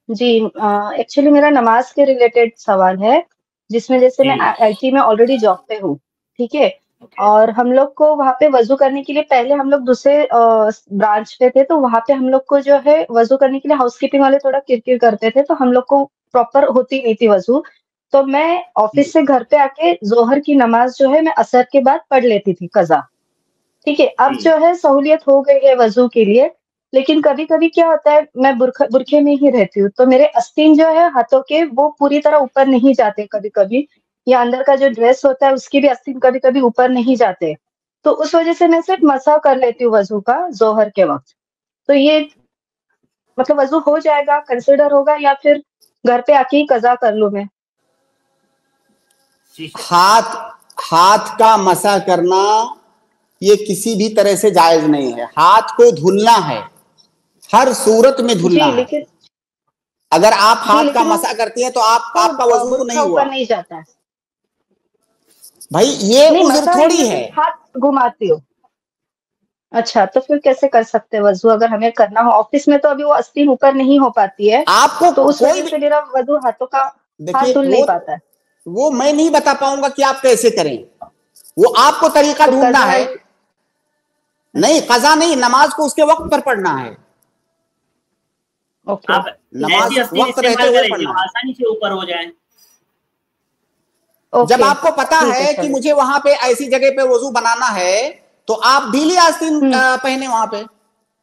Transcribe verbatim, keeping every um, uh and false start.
जी actually मेरा नमाज के रिलेटेड सवाल है, जिसमें जैसे मैं जी। आईटी में ऑलरेडी जॉब पे हूँ, ठीक है? ओके। और हम लोग को वहाँ पे वज़ू करने के लिए पहले हम लोग दूसरे अ, ब्रांच पे थे, तो वहाँ पे हम लोग को जो है वज़ू करने के लिए हाउसकीपिंग वाले थोड़ा किर-किर करते थे, तो हम लोग को प्रॉपर होती नहीं थी वज़ू। तो मैं ऑफ़िस से घर पे आके ज़ोहर की नमाज़ जो है मैं असर के बाद पढ़ लेती थी कज़ा, ठीक है? अब जी। जो है सहूलियत हो गई है वज़ू के लिए, लेकिन कभी-कभी क्या होता है मैं बुरख बुरखे में ही रहती हूँ, तो मेरे आस्तीन जो है हाथों के वो पूरी तरह ऊपर नहीं जाते कभी-कभी, या अंदर का जो ड्रेस होता है उसकी भी आस्तीन कभी-कभी ऊपर नहीं जाते। तो उस वज़ह से मैं सिर्फ़ मसा कर लेती हूँ वज़ू का ज़ोहर के वक़्त। तो ये मतलब वज़ू हो जाएगा, कंसिडर होगा या फिर घर पे आके ही कज़ा कर लूँ मैं? हाथ हाथ का मसा करना ये किसी भी तरह से जायज नहीं है। हाथ को धुलना है, हर सूरत में धुलना जी, है। लेकिन अगर आप जी, हाथ का लेकिन वो मसा करती हैं तो आप वो आपका अ, वजू बुरखा नहीं हुआ। ऊपर नहीं जाता है। भाई ये नहीं, उज्र मसा इन द थोड़ी है। सेंस हाथ घुमाती हूँ। अच्छा, तो फिर कैसे कर सकते हैं वज़ू अगर हमें करना हो? ऑफ़िस में तो अभी वो आस्तीन ऊपर नहीं हो पाती है, आपको तो उस कोई वज़ह भी से मेरा वज़ू हाथों का हाथ देखिए, धुल नहीं वो पाता है। वो मैं नहीं बता पाऊंगा कि आप कैसे करें। वो आपको तरीका तो ढूंढना कज़ा है। ही नहीं, अच्छा, कज़ा नहीं, नमाज को उसके वक्त पर पढ़ना है। ओके, आप ठीक है। नमाज ऐसी आस्तीन वक्त रहते इस्तेमाल हुए करें जो पढ़ना है। आसानी से ऊपर हो जाए। जब ओके, आपको पता ठीक है, है कि चलिए। मुझे वहां पे ऐसी जगह पे वजू बनाना है, तो आप ढीली आस्तीन हुँ। अ, पहने वहां पे।